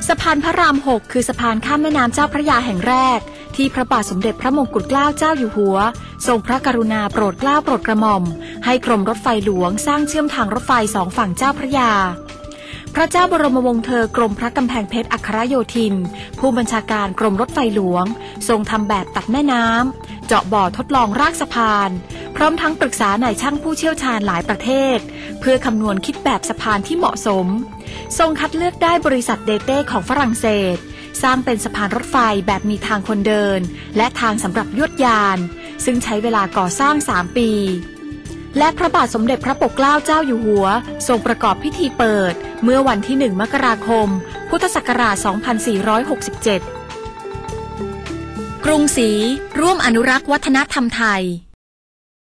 สะพานพระราม 6 คือสะพานข้ามแม่น้ำเจ้าพระยาแห่งแรกที่พระบาทสมเด็จพระมงกุฎเกล้าเจ้าอยู่หัวทรงพระกรุณาโปรดเกล้าโปรดกระหม่อมให้กรมรถไฟหลวงสร้างเชื่อมทางรถไฟสองฝั่งเจ้าพระยาพระเจ้าบรมวงศ์เธอกรมพระกำแพงเพชรอัครโยธินผู้บัญชาการกรมรถไฟหลวงทรงทำแบบตัดแม่น้ำเจาะบ่อทดลองรากสะพานพร้อมทั้งปรึกษานายช่างผู้เชี่ยวชาญหลายประเทศเพื่อคำนวณคิดแบบสะพานที่เหมาะสมทรงคัดเลือกได้บริษัทเดเต้ของฝรั่งเศสสร้างเป็นสะพานรถไฟแบบมีทางคนเดินและทางสำหรับยวดยานซึ่งใช้เวลาก่อสร้าง3 ปีและพระบาทสมเด็จพระปกเกล้าเจ้าอยู่หัวทรงประกอบพิธีเปิดเมื่อวันที่ 1 มกราคม พุทธศักราช 2467 กรุงศรีร่วมอนุรักษ์วัฒนธรรมไทย